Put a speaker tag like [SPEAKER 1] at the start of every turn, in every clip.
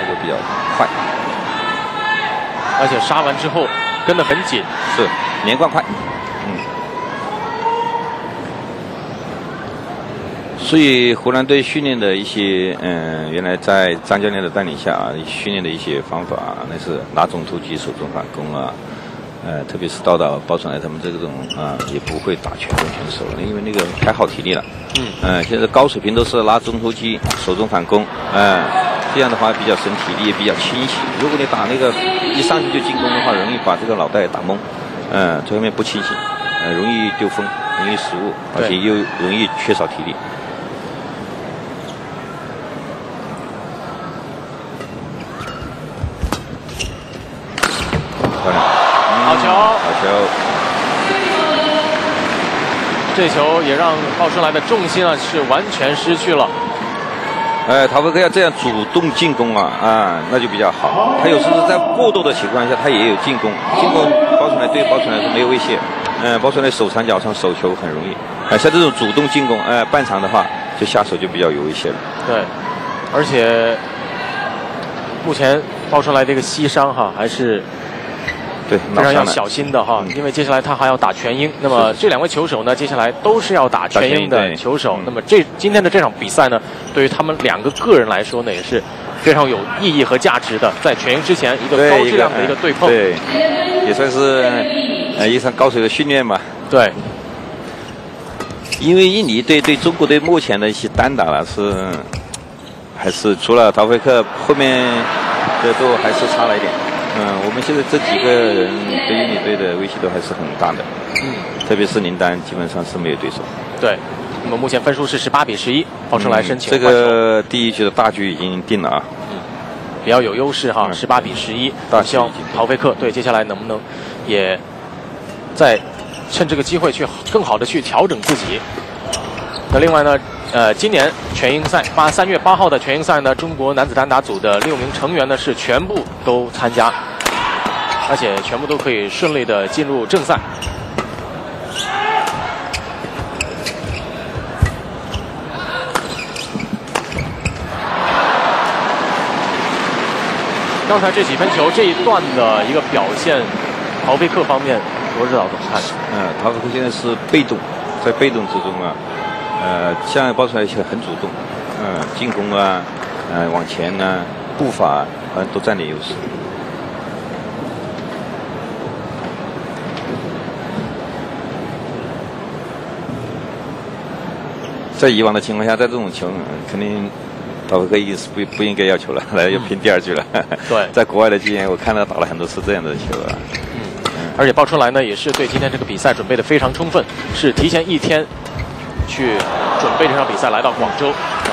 [SPEAKER 1] 就比较快，
[SPEAKER 2] 而且杀完之后跟得很紧，
[SPEAKER 1] 是连贯快。所以湖南队训练的一些，原来在张教练的带领下啊，训练的一些方法啊，那是拿中突击、手中反攻啊，特别是到包春来他们这种啊，也不会打全攻全守了，因为那个太耗体力了。现在高水平都是拉中突击、手中反攻，这样的话比较省体力，也比较清晰。如果你打那个一上去就进攻的话，容易把这个脑袋打懵，这方面不清醒，容易丢分，容易失误，而且又容易缺少体力。
[SPEAKER 2] 好球！
[SPEAKER 1] 好球！
[SPEAKER 2] 这球也让鲍春来的重心啊是完全失去了。
[SPEAKER 1] 陶飞科要这样主动进攻那就比较好。他有时候在过渡的情况下，他也有进攻，包春来对包春来是没有威胁。包春来手长脚长，手球很容易。像这种主动进攻，半场的话就下手就比较有威胁了。
[SPEAKER 2] 对，而且目前包春来这个膝伤还是。
[SPEAKER 1] 对，
[SPEAKER 2] 非常要小心的因为接下来他还要打全英。那么这两位球手呢，接下来都是要打全英的球手。那么今天的这场比赛呢，对于他们两个个人来说呢，也是非常有意义和价值的。在全英之前，一个高质量的一个对碰，
[SPEAKER 1] 对，也算是一场高水的训练嘛。
[SPEAKER 2] 对，
[SPEAKER 1] 因为印尼队对中国队目前的一些单打了还是除了陶飞克，后面的都还是差了一点。我们现在这几个人对印尼队的威胁都还是很大的。特别是林丹基本上是没有对手。
[SPEAKER 2] 对，那么目前分数是18比11，鲍春来申请
[SPEAKER 1] 这个第一局的大局已经定了啊。
[SPEAKER 2] 比较有优势18比11。希望陶飞克对接下来能不能也再趁这个机会去更好的去调整自己。那另外呢，今年全英赛3月8号的全英赛呢，中国男子单打组的6名成员呢是全部都参加，而且全部都可以顺利的进入正赛。刚才这几分球这一段的一个表现，陶飞克方面，罗指导怎么看？
[SPEAKER 1] 陶飞克现在是被动，在被动之中像包出来很主动，进攻往前步伐都占点优势。在以往的情况下，在这种球肯定陶飞克意思不应该要求了，来要拼第二局了。
[SPEAKER 2] 对，
[SPEAKER 1] 在国外的经验，我看到打了很多次这样的球
[SPEAKER 2] 而且鲍春来呢，也是对今天这个比赛准备的非常充分，是提前1天去准备这场比赛来到广州。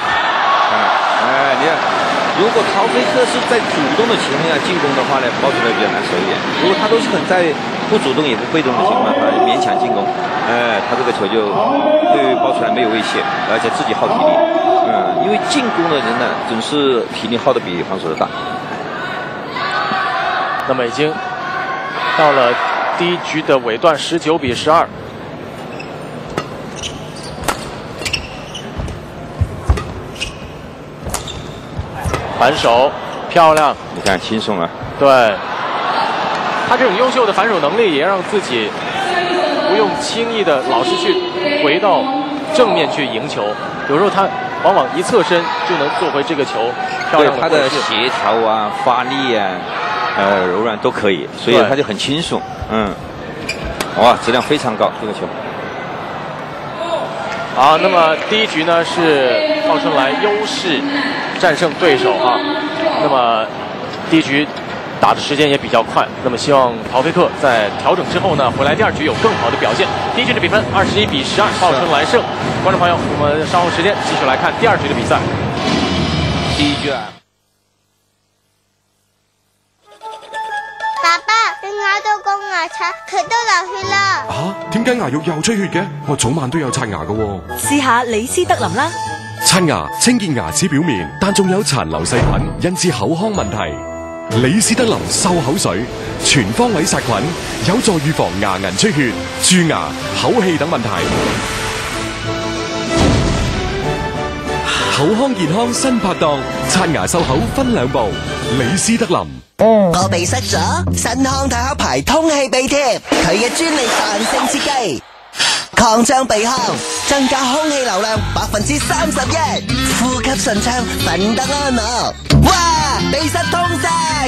[SPEAKER 1] 你看，如果陶飞克是在主动的情况下进攻的话呢，鲍春来比较难守一点。如果他都是在不主动也不被动的情况下，他勉强进攻，他这个球就对鲍春来没有威胁，而且自己耗体力。因为进攻的人呢，总是体力耗得比防守的大。
[SPEAKER 2] 那么已经到了第一局的尾段，19比12。反手漂亮，
[SPEAKER 1] 你看轻松啊！
[SPEAKER 2] 对，他这种优秀的反手能力，也让自己不用轻易的老是去回到正面去赢球。有时候他往往一侧身就能做回这个球，漂亮的。
[SPEAKER 1] 他的协调发力柔软都可以，所以他就很轻松。哇，质量非常高这个球。
[SPEAKER 2] 好，那么第一局呢是鲍春来优势战胜对手那么第一局打的时间也比较快，那么希望陶飞克在调整之后呢，回来第二局有更好的表现。第一局的比分21比12，鲍春来胜。观众朋友，我们稍后时间继续来看第二局的比赛。
[SPEAKER 1] 第一局
[SPEAKER 3] 爸爸，你咬到個牙刷，佢都流血啦！
[SPEAKER 4] 點解牙肉又出血嘅？我早晚都有刷牙㗎喎。
[SPEAKER 5] 試下李斯德林啦。
[SPEAKER 4] 刷牙清潔牙齒表面，但仲有殘留細菌，引致口腔問題。李斯德林漱口水，全方位殺菌，有助預防牙齦出血、蛀牙、口氣等問題。 口腔健康新拍檔，刷牙漱口分兩步。李斯德林。
[SPEAKER 6] 我鼻塞咗，新康泰克牌通氣鼻貼，佢嘅專利彈性設計，擴張鼻腔，增加空氣流量31%，呼吸順暢，瞓得安樂。哇，鼻塞通晒！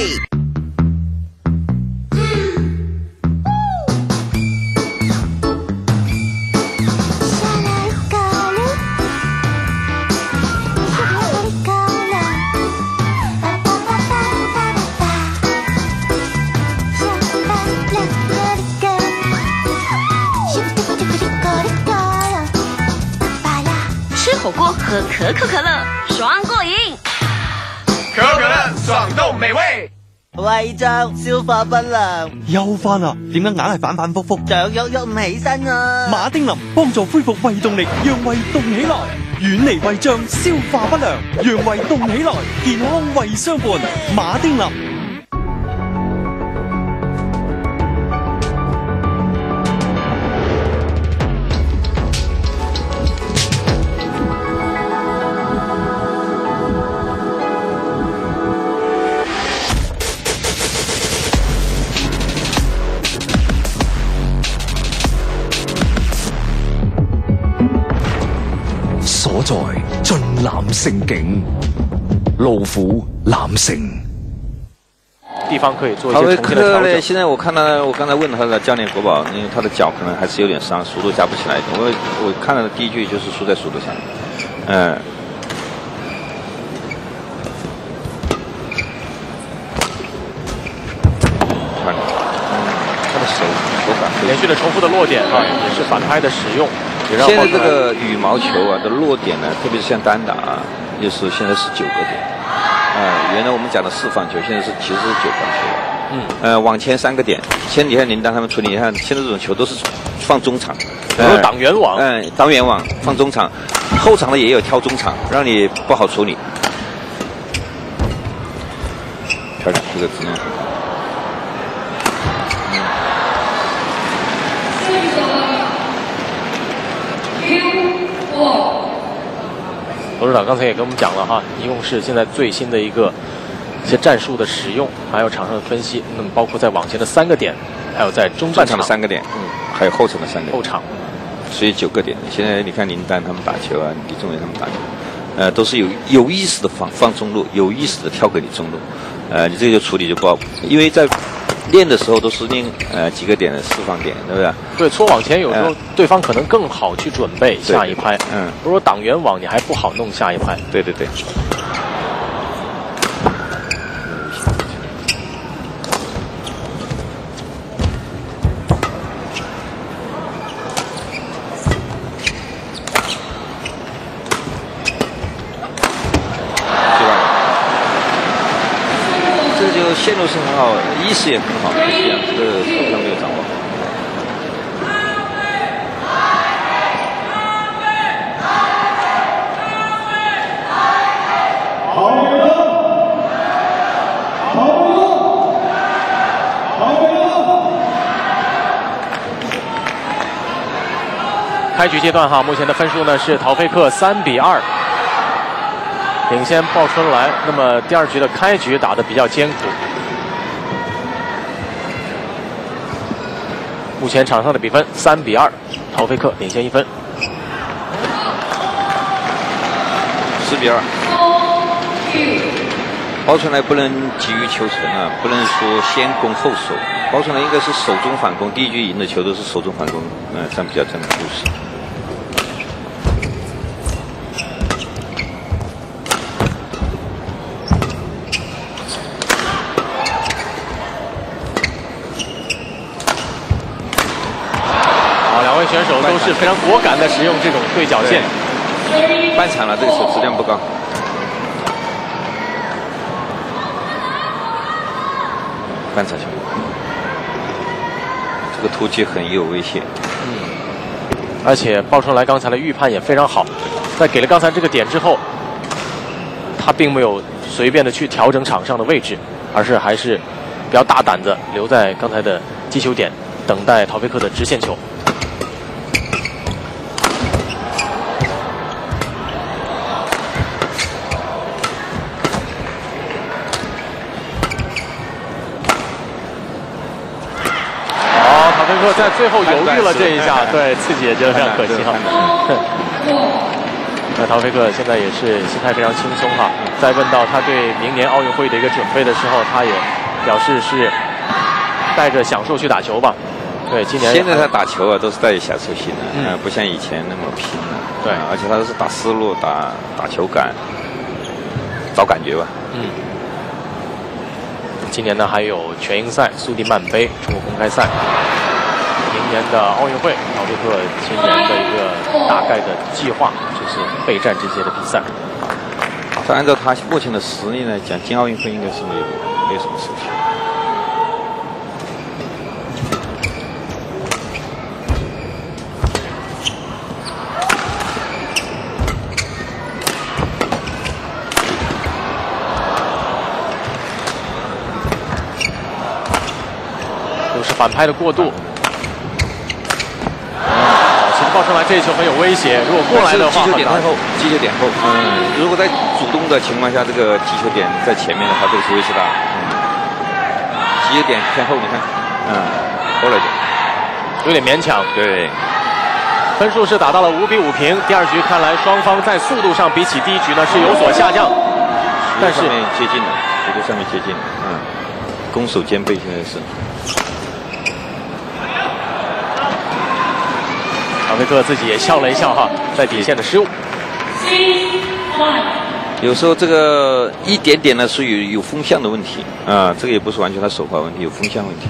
[SPEAKER 5] 火锅喝可口可乐，爽过瘾。
[SPEAKER 7] 可口可乐，爽到美味。
[SPEAKER 6] 胃脹、消化不良，
[SPEAKER 8] 又翻啦？點解硬係反反复复？
[SPEAKER 6] 長喐喐唔起身啊！
[SPEAKER 8] 馬丁林幫助恢復胃動力，讓胃動起來，遠離胃脹、消化不良，讓胃動起來，健康胃相伴。馬丁林。
[SPEAKER 9] 所在俊南胜景，路虎南城。
[SPEAKER 2] 地方可以做一些重新的调整。
[SPEAKER 1] 现在我看到，我刚才问他的教练国宝，因为他的脚可能还是有点伤，速度加不起来。我看到的第一句就是输在速度上。他的手感
[SPEAKER 2] 连续的重复的落点啊，也是反拍的使用。
[SPEAKER 1] 现在这个羽毛球啊的落点呢，特别是像单打啊，就是现在是9个点。原来我们讲的4放球，现在其实是9放球。往前3个点。前几天林丹他们处理，你看现在这种球都是放中场，
[SPEAKER 2] 挡圆网。
[SPEAKER 1] 挡圆网放中场，后场的也有挑中场，让你不好处理。漂亮，这个只能。
[SPEAKER 2] 董事长刚才也跟我们讲了哈，一共是现在最新的一些战术的使用，还有场上的分析。那么包括在网前的3个点，还有在中半场
[SPEAKER 1] 的3个点，还有后场的3个点。
[SPEAKER 2] 后场，
[SPEAKER 1] 所以9个点。现在你看林丹他们打球啊，李宗伟他们打球，都是有意识的放中路，有意识的跳给你中路。你这个就处理就不好，因为在练的时候都是练几个点的4放点，对不对？
[SPEAKER 2] 对，搓网前有时候对方可能更好去准备下一拍。如果挡圆网，你还不好弄下一拍。
[SPEAKER 1] 对对对。线路是很好，意识也很好，可惜啊，这个好像没有掌握。
[SPEAKER 2] 开局阶段哈，目前的分数呢是陶菲克3比2。领先鲍春来，那么第2局的开局打得比较艰苦。目前场上的比分3比2，陶菲克领先1分。
[SPEAKER 1] 4比2。鲍春来不能急于求成啊，不能说先攻后守。鲍春来应该是守中反攻，第1局赢的球都是守中反攻，占比较占的优势。
[SPEAKER 2] 选手都是非常果敢的使用这种对角线。
[SPEAKER 1] 半场了，这个球质量不高。半场球，这个突击很有威胁。
[SPEAKER 2] 而且鲍春来刚才的预判也非常好，在给了刚才这个点之后，他并没有随便的去调整场上的位置，而是还是比较大胆的留在刚才的击球点，等待陶菲克的直线球。 克在最后犹豫了这一下，对自己也觉得非常可惜哈。那陶菲克现在也是心态非常轻松哈。在问到他对明年奥运会的一个准备的时候，他也表示是带着享受去打球吧。对，今年
[SPEAKER 1] 现在他打球啊都是带着享受性的，不像以前那么拼了。
[SPEAKER 2] 对，
[SPEAKER 1] 而且他都是打思路、打球感，找感觉吧。
[SPEAKER 2] 今年呢还有全英赛、苏迪曼杯、中国公开赛。明年的奥运会，陶菲克今年的一个大概的计划就是备战这些的比赛。
[SPEAKER 1] 按照他目前的实力来讲，进奥运会应该是没有什么事情。
[SPEAKER 2] 又是反拍的过渡。其实爆出来这一球很有威胁，如果过来的话，
[SPEAKER 1] 击球点后，如果在主动的情况下，这个击球点在前面的话，这个是威胁大。击球点偏后，你看，后来点，
[SPEAKER 2] 有点勉强。
[SPEAKER 1] 对，
[SPEAKER 2] 分数是打到了5比5平。第二局看来双方在速度上比起第一局呢是有所下降，但是
[SPEAKER 1] 接近了，速度上面接近了，攻守兼备，现在是。
[SPEAKER 2] 陶菲克自己也笑了一笑哈，在底线的失误。
[SPEAKER 1] 有时候这个一点点呢是有风向的问题这个也不是完全他手法问题，有风向问题。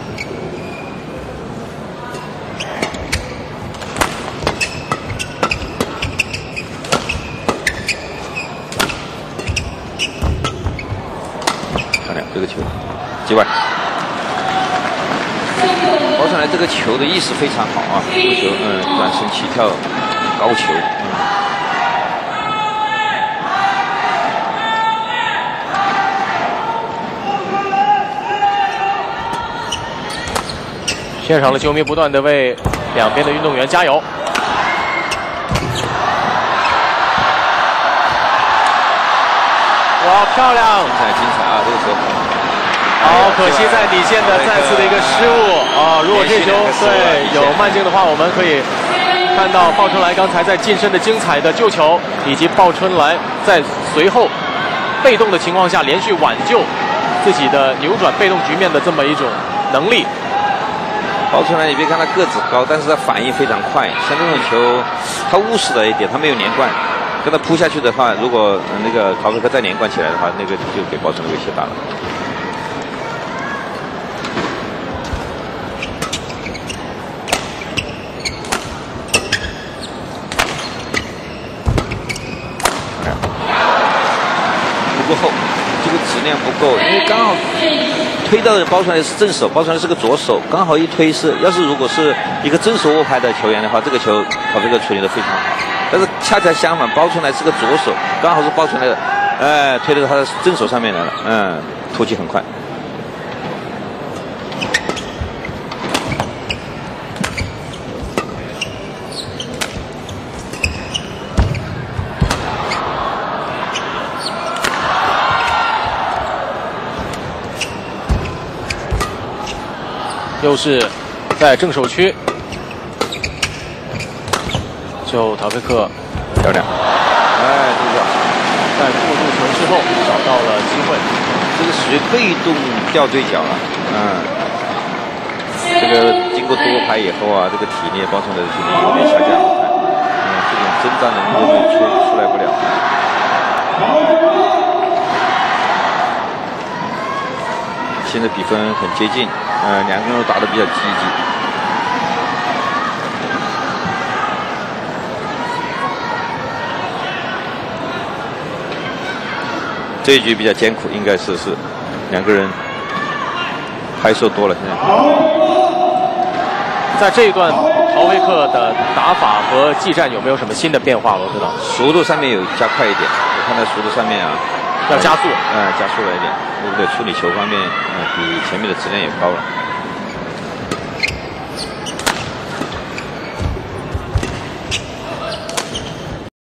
[SPEAKER 1] 漂亮，这个球击外。包上来这个球的意识非常好啊！这个球，转身起跳，高球，
[SPEAKER 2] 现场的球迷不断的为两边的运动员加油。哇，漂亮！
[SPEAKER 1] 精彩啊！这个球。
[SPEAKER 2] 好，可惜在底线的再次的一个失误啊！如果这球对有慢镜的话，我们可以看到鲍春来刚才在近身的精彩的救球，以及鲍春来在随后被动的情况下连续挽救自己的扭转被动局面的这么一种能力。
[SPEAKER 1] 鲍春来，你别看他个子高，但是他反应非常快。像这种球，他务实了一点，他没有连贯。跟他扑下去的话，如果那个陶菲克再连贯起来的话，那个就给鲍春来威胁大了。不够厚，这个质量不够，因为刚好推到的包出来是正手，包出来是个左手，刚好一推是，要是如果是一个正手握拍的球员的话，这个球陶菲克处理得非常好。但是恰恰相反，包出来是个左手，刚好是包出来的，推到他的正手上面来了，突击很快。
[SPEAKER 2] 又是在正手区，就陶菲克
[SPEAKER 1] 漂亮，这个
[SPEAKER 2] 在过渡球之后找到了机会，
[SPEAKER 1] 这个属于被动掉对角了，这个经过多拍以后啊，这个体力包出来的体力有点下降，这种挣扎能力根本出来不了。现在比分很接近，两个人都打得比较积极。这一局比较艰苦，应该是两个人拍手多了。现
[SPEAKER 2] 在这一段，陶菲克的打法和技战有没有什么新的变化？我知道
[SPEAKER 1] 速度上面有加快一点，我看到速度上面啊
[SPEAKER 2] 要加速，
[SPEAKER 1] 加速了一点，对不对？处理球方面，比前面的质量也高了。